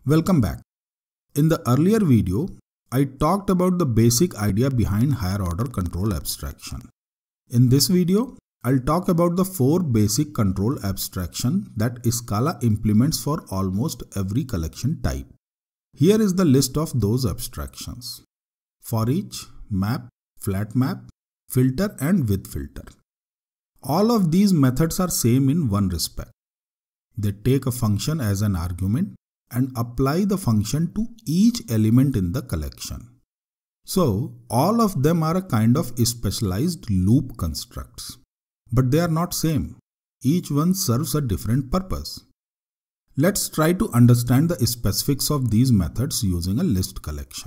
Welcome back. In the earlier video, I talked about the basic idea behind higher order control abstraction. In this video, I'll talk about the 4 basic control abstraction that Scala implements for almost every collection type. Here is the list of those abstractions: foreach, map, flatMap, filter and with filter. All of these methods are same in one respect. They take a function as an argument and apply the function to each element in the collection. So, all of them are a kind of specialized loop constructs. But they are not same. Each one serves a different purpose. Let's try to understand the specifics of these methods using a list collection.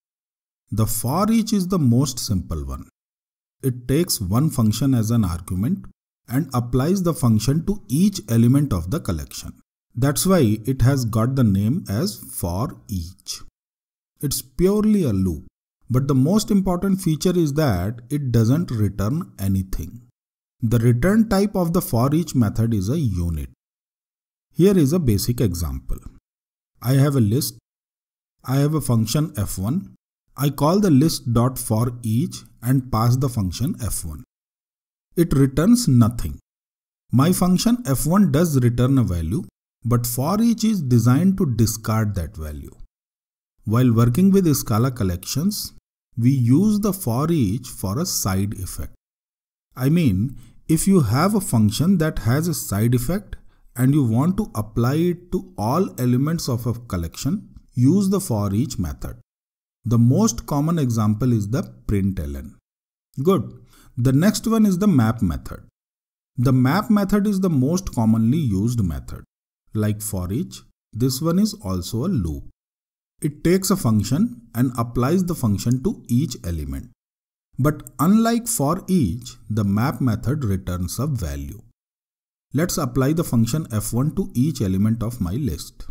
The foreach is the most simple one. It takes one function as an argument and applies the function to each element of the collection. That's why it has got the name as foreach. It's purely a loop, but the most important feature is that it doesn't return anything. The return type of the foreach method is a unit. Here is a basic example. I have a list. I have a function f1. I call the list.foreach and pass the function f1. It returns nothing. My function f1 does return a value, but foreach is designed to discard that value. While working with Scala collections, we use the foreach for a side effect. I mean, if you have a function that has a side effect and you want to apply it to all elements of a collection, use the foreach method. The most common example is the println. Good. The next one is the map method. The map method is the most commonly used method. Like foreach, this one is also a loop. It takes a function and applies the function to each element. But unlike foreach, the map method returns a value. Let's apply the function f1 to each element of my list.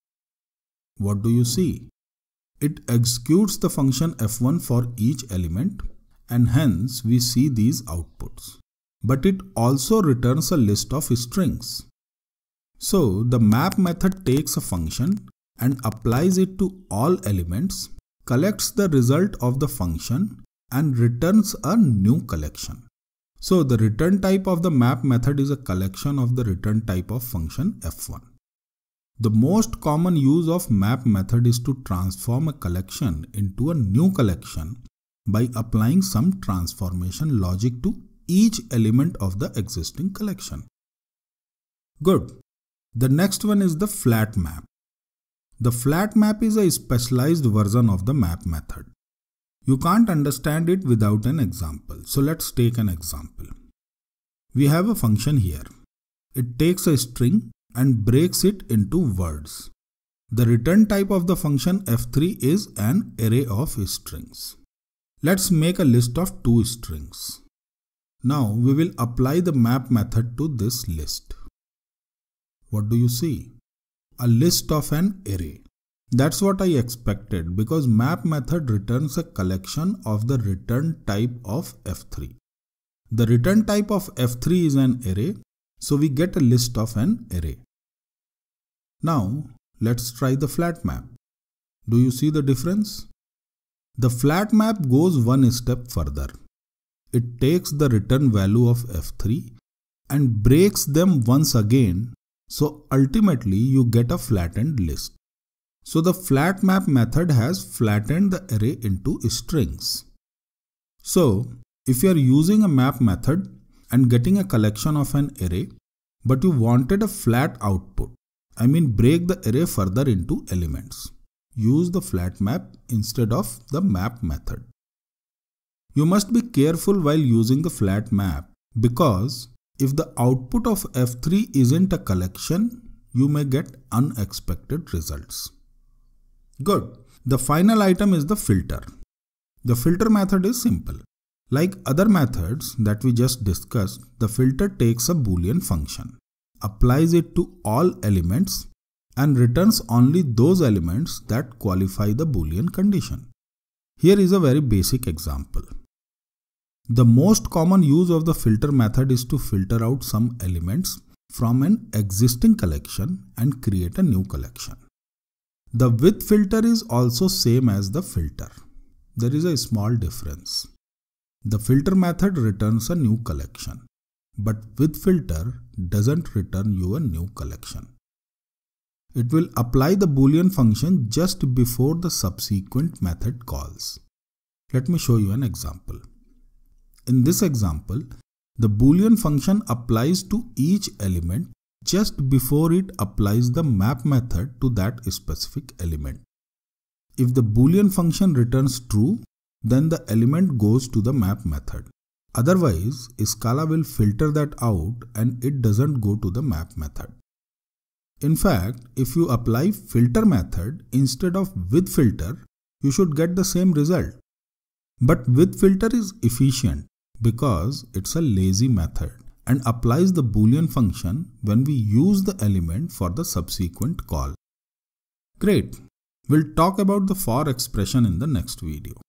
What do you see? It executes the function f1 for each element, and hence we see these outputs. But it also returns a list of strings. So the map method takes a function and applies it to all elements, collects the result of the function and returns a new collection. So the return type of the map method is a collection of the return type of function f1. The most common use of map method is to transform a collection into a new collection by applying some transformation logic to each element of the existing collection. Good. The next one is the flatMap. The flatMap is a specialized version of the map method. You can't understand it without an example. So let's take an example. We have a function here. It takes a string and breaks it into words. The return type of the function f3 is an array of strings. Let's make a list of 2 strings. Now we will apply the map method to this list. What do you see? A list of an array. That's what I expected because map method returns a collection of the return type of f3. The return type of f3 is an array, so we get a list of an array. Now let's try the flatMap. Do you see the difference? The flatMap goes one step further. It takes the return value of f3 and breaks them once again, so ultimately you get a flattened list. So the flatMap method has flattened the array into strings. So if you are using a map method and getting a collection of an array, but you wanted a flat output, I mean break the array further into elements, use the flatMap instead of the map method. You must be careful while using the flatMap because if the output of f3 isn't a collection, you may get unexpected results. Good. The final item is the filter. The filter method is simple. Like other methods that we just discussed, the filter takes a Boolean function, applies it to all elements and returns only those elements that qualify the Boolean condition. Here is a very basic example. The most common use of the filter method is to filter out some elements from an existing collection and create a new collection. The with filter is also same as the filter. There is a small difference. The filter method returns a new collection, but with filter doesn't return you a new collection. It will apply the Boolean function just before the subsequent method calls. Let me show you an example. In this example, the Boolean function applies to each element just before it applies the map method to that specific element. If the Boolean function returns true, then the element goes to the map method. Otherwise, Scala will filter that out and it doesn't go to the map method. In fact, if you apply filter method instead of with filter, you should get the same result. But with filter is efficient because it's a lazy method and applies the Boolean function when we use the element for the subsequent call. Great. We'll talk about the for expression in the next video.